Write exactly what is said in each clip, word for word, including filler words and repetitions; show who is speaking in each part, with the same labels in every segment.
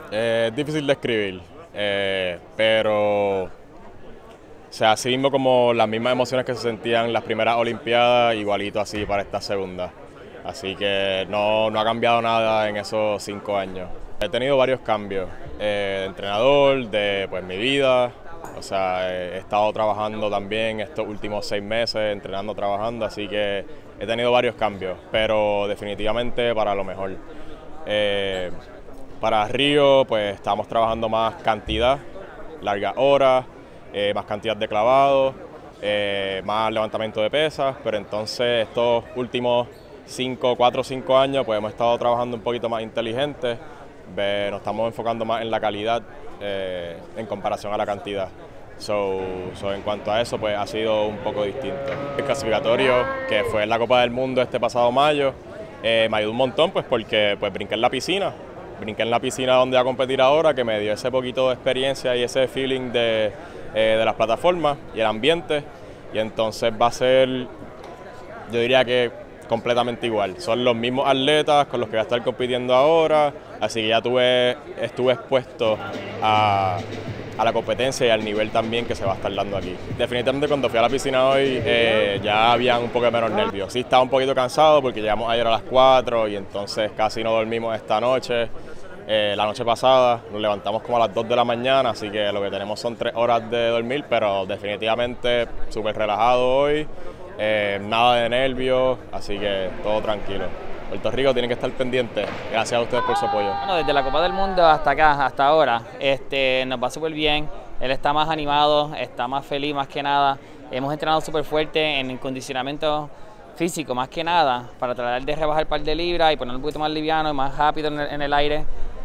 Speaker 1: Eh, es difícil de escribir, eh, pero o sea, así mismo como las mismas emociones que se sentían en las primeras Olimpiadas, igualito así para esta segunda. Así que no, no ha cambiado nada en esos cinco años. He tenido varios cambios eh, de entrenador, de pues, mi vida. O sea, he estado trabajando también estos últimos seis meses, entrenando, trabajando, así que he tenido varios cambios, pero definitivamente para lo mejor. Eh, para Río, pues estamos trabajando más cantidad, largas horas, eh, más cantidad de clavados, eh, más levantamiento de pesas, pero entonces estos últimos cinco, cuatro o cinco años, pues hemos estado trabajando un poquito más inteligente, nos estamos enfocando más en la calidad eh, en comparación a la cantidad. So, so, en cuanto a eso, pues ha sido un poco distinto. El clasificatorio, que fue en la Copa del Mundo este pasado mayo, eh, me ayudó un montón pues porque pues, brinqué en la piscina, brinqué en la piscina donde voy a competir ahora, que me dio ese poquito de experiencia y ese feeling de, eh, de las plataformas y el ambiente, y entonces va a ser, yo diría que completamente igual. Son los mismos atletas con los que voy a estar compitiendo ahora, así que ya tuve, estuve expuesto a, a la competencia y al nivel también que se va a estar dando aquí. Definitivamente cuando fui a la piscina hoy eh, ya había un poco menos nervios. Sí estaba un poquito cansado porque llegamos ayer a las cuatro y entonces casi no dormimos esta noche. Eh, la noche pasada nos levantamos como a las dos de la mañana, así que lo que tenemos son tres horas de dormir, pero definitivamente súper relajado hoy. Eh, nada de nervios, así que todo tranquilo. Puerto Rico tiene que estar pendiente. Gracias a ustedes por su apoyo.
Speaker 2: Bueno, desde la Copa del Mundo hasta acá, hasta ahora, este, nos va súper bien. Él está más animado, está más feliz más que nada. Hemos entrenado súper fuerte en el condicionamiento físico más que nada para tratar de rebajar un par de libras y poner un poquito más liviano y más rápido en el, en el aire.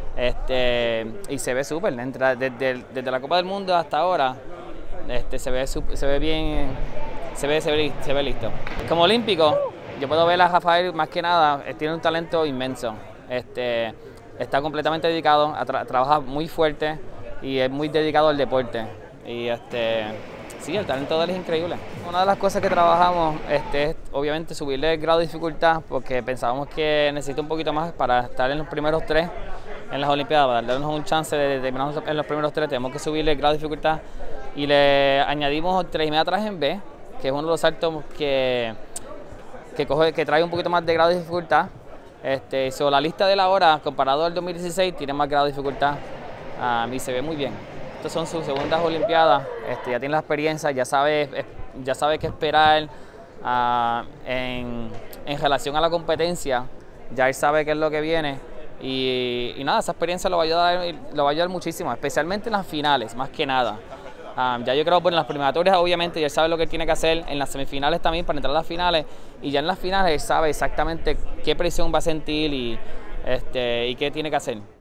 Speaker 2: Este, y se ve súper, desde, desde la Copa del Mundo hasta ahora, este, se, ve, se ve bien. Se ve, se, ve, se ve listo. Como olímpico, yo puedo ver a Rafael más que nada, tiene un talento inmenso. Este, está completamente dedicado, a tra trabaja muy fuerte y es muy dedicado al deporte. Y este, sí, el talento de él es increíble. Una de las cosas que trabajamos este, es obviamente subirle el grado de dificultad porque pensábamos que necesita un poquito más para estar en los primeros tres en las Olimpiadas, para darnos un chance de terminar en los primeros tres, tenemos que subirle el grado de dificultad y le añadimos tres y media traje en B, que es uno de los saltos que, que, coge, que trae un poquito más de grado de dificultad. Este, so, la lista de la hora, comparado al dos mil dieciséis, tiene más grado de dificultad um, y se ve muy bien. Estas son sus segundas Olimpiadas, este, ya tiene la experiencia, ya sabe, ya sabe qué esperar uh, en, en relación a la competencia, ya él sabe qué es lo que viene. Y, y nada, esa experiencia lo va a ayudar, lo va a ayudar muchísimo, especialmente en las finales, más que nada. Um, ya yo creo que bueno, en las preliminatorias obviamente ya él sabe lo que él tiene que hacer, en las semifinales también para entrar a las finales, y ya en las finales él sabe exactamente qué presión va a sentir y, este, y qué tiene que hacer.